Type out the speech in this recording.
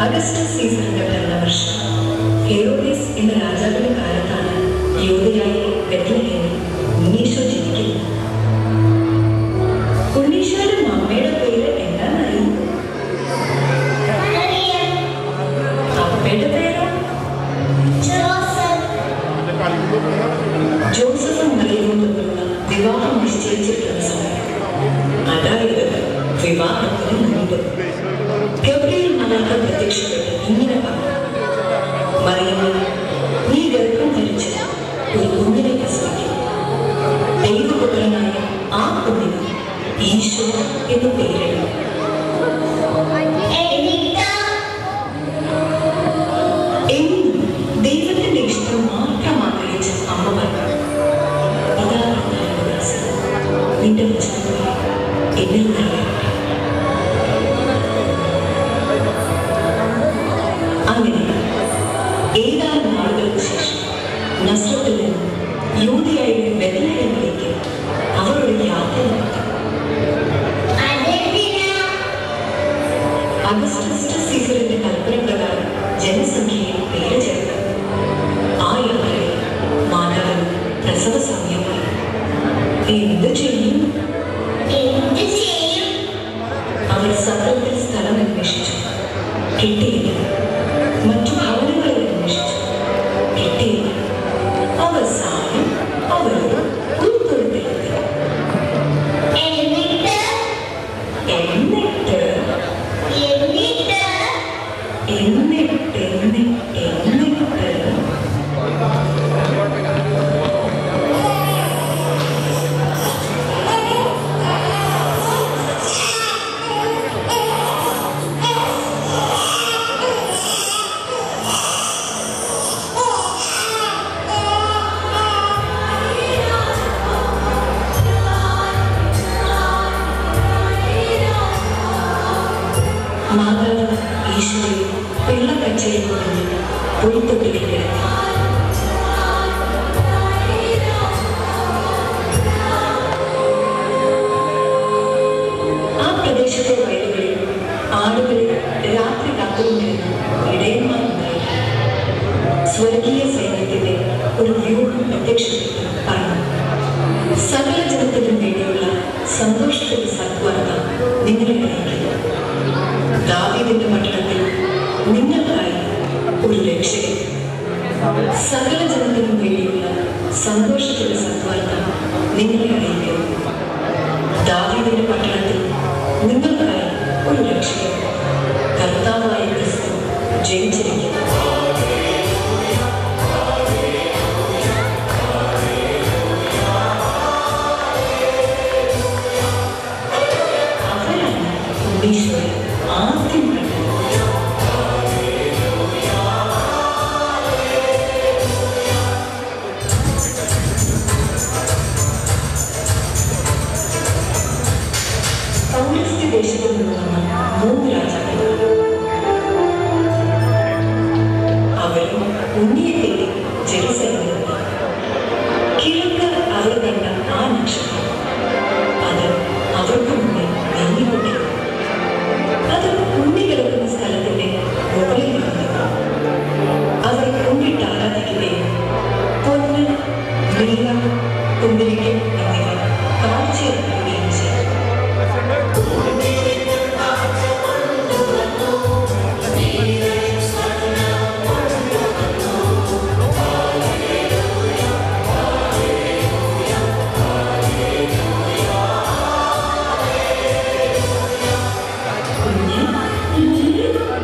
Augustus സീസറിന്റെ ഭരണവർഷം ഹെറോദേസ് എന്ന രാജാവിന്റെ കാലത്താണ് യൂദയായിലെ ബെത്ലഹേമിൽ ഉണ്ണീശോ ജനിക്കുന്നത്. ഉണ്ണീശോയുടെ അമ്മയുടെ പേര് എന്താണെന്നറിയും? അപ്പയുടെ പേരോ? ജോസഫും മറിയവും തമ്മിലുള്ള വിവാഹം നിശ്ചയിച്ചിട്ടുള്ള സമയം, അതായത് വിവാഹത്തിന് മുൻപ് ഗബ്രിയേൽ മകൾക്ക് പ്രത്യക്ഷപ്പെട്ട് ഇങ്ങനെ പറഞ്ഞു: മറിയമേ, നീ ഗർഭം ധരിച്ച് ഒരു കുഞ്ഞിനെ പ്രസവിക്കും. ദൈവപുത്രനായ ആ കുഞ്ഞിന് ഈശോ എന്ന് പേരിടും. എന്നും ദൈവത്തിന്റെ ഇഷ്ടം മാത്രം ആഗ്രഹിച്ച അമ്മ പറഞ്ഞു: ഇതാ നിന്റെ വചനം എന്നിൽ നിറവേറട്ടെ. അങ്ങനെ ഏതാനും നാളുകൾക്ക് ശേഷം നസ്രത്തിൽ നിന്ന് യൂദയായിലെ ബെത്ലഹേമിലേക്ക് അവർ ഒരു യാത്ര നടത്തി. അഗസ്റ്റസ് സീസറിന്റെ കൽപ്പന പ്രകാരം ജനസംഖ്യയിൽ പേര് ചേർത്ത് ആ യാത്രയിൽ മാതാവിന് പ്രസവ സമയമായി. എന്ത് ചെയ്യും? അവർ സത്രത്തിൽ സ്ഥലം അന്വേഷിച്ചു, കിട്ടിയില്ല. മറ്റു ഭവനങ്ങളിൽ അന്വേഷിച്ചു, കിട്ടിയില്ല. അവസാനം അവരൊരു പുൽത്തൊഴുത്തിലെത്തി. മാതാവ് ഈശോയെ വെള്ളക്കച്ചയിൽ കുറിഞ്ഞ് പുൽത്തൊട്ടിലേക്ക് ആ പ്രദേശത്തെ വയലുകളിൽ ആളുകളിൽ രാത്രി കാത്തുകൊണ്ടിരുന്ന ഇടയന്മാരുണ്ടായി. സ്വർഗീയ സൈന്യത്തിന്റെ ഒരു വ്യൂഹം പ്രത്യക്ഷപ്പെട്ടു പറഞ്ഞു: സകല ജനത്തിനും വേണ്ടിയുള്ള സന്തോഷത്തിന്റെ സദ്വാർത്ത നിങ്ങളെ അറിയിക്കുന്നു. ദാവീദിന്റെ പട്ടണത്തിൽ നിങ്ങൾക്കായി ഒരു രക്ഷകൻ. സകല ജനത്തിനും വേണ്ടിയുള്ള സന്തോഷത്തിന്റെ സദ്വാർത്ത നിങ്ങളെ അറിയിക്കുന്നു. ദാവീദിന്റെ പട്ടണത്തിൽ നിങ്ങൾക്കായി ഒരു രക്ഷകൻ, കർത്താവായ ക്രിസ്തു ജനിച്ചിരിക്കുന്നു. അവരാണ് ഉണ്ണീശോയെ ആദ്യം കണ്ടത്. പൗരസ്ത്യ ദേശത്തിൽ നിന്നുള്ള 3 രാജാക്കൾ. അവരും ഉണ്ണിയെ തേടി ജെറുസലേമിലെത്തി. കിഴക്ക് അവർ കണ്ട ആ നക്ഷത്രം, അത് അവർക്ക് മുന്നിൽ നീങ്ങിക്കൊണ്ടിരുന്നു. അത് ഉണ്ണി കിടക്കുന്ന സ്ഥലത്തിന്റെ മുകളിൽ നിന്നു. അവർ കുമ്പിട്ട് ആരാധിക്കുകയും പൊന്ന്, നീല, കുന്തിരിക്കം എന്നിവ കാഴ്ചയെടുക്കുകയും ചെയ്തു. കുഞ്ഞ്